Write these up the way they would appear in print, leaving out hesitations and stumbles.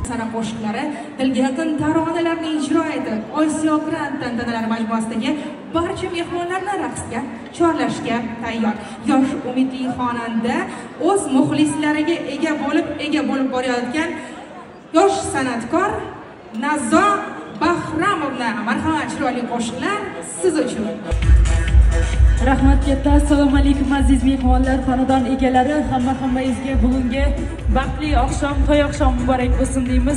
sana qo'shiqlari, dilga yaqin taronalarni ijro etib, Osiyo Grand tantanalari majmuasidagi barcha mehmonlarni raqsga chorlashga tayyor. Yosh umidli xonanda o'z muxlislariga ega bo'lib borayotgan yosh san'atkor Nazo Bahramovna. Marhamat, chiroyli qo'shiqlar siz uchun. Rahmat katta. Assalomu alaykum aziz mehmonlar, xonadon egalari, hammangizga bugungi baxtli oqshom, to'y oqshom muborak bo'lsin deymiz.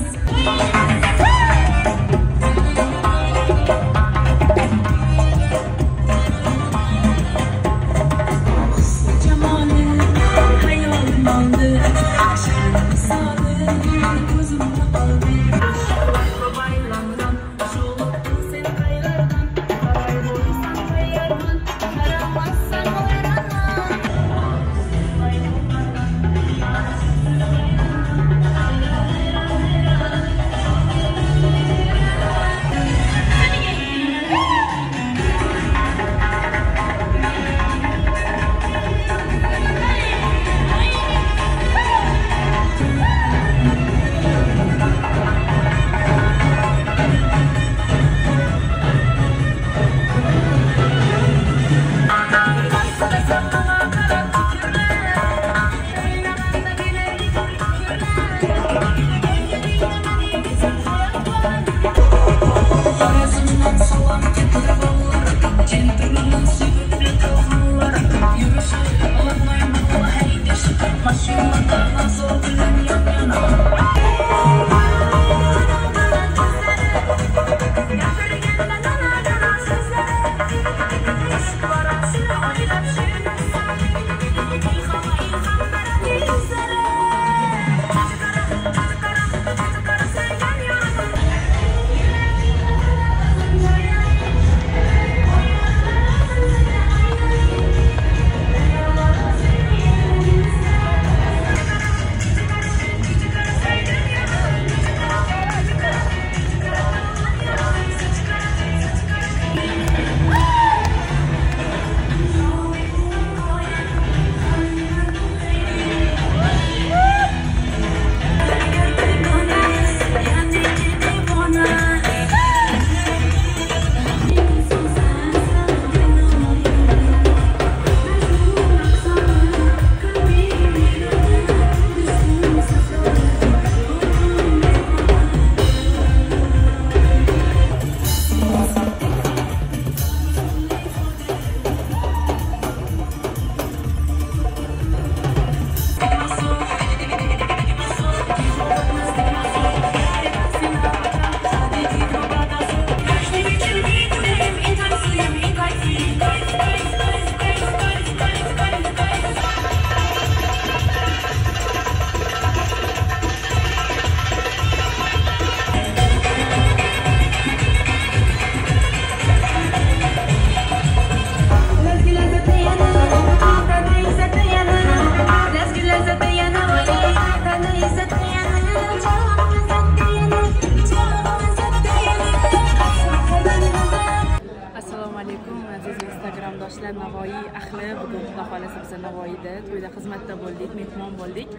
Navoiy ahli, bugun xudo xolasa biz Navoiyda to'yda xizmatda bo'ldik, mehmon bo'ldik.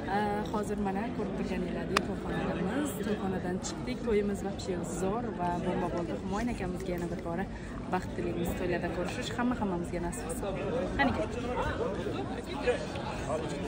Hozir mana ko'rib turganinglardek to'yxonadamiz. To'yxonadan chiqdik. To'yimiz вообще zo'r va bomba bo'ldi. Humoyin akamizga yana bir bora baxt tilaymiz. To'ylarda ko'rishish hammamizga nasib qilsin. Qani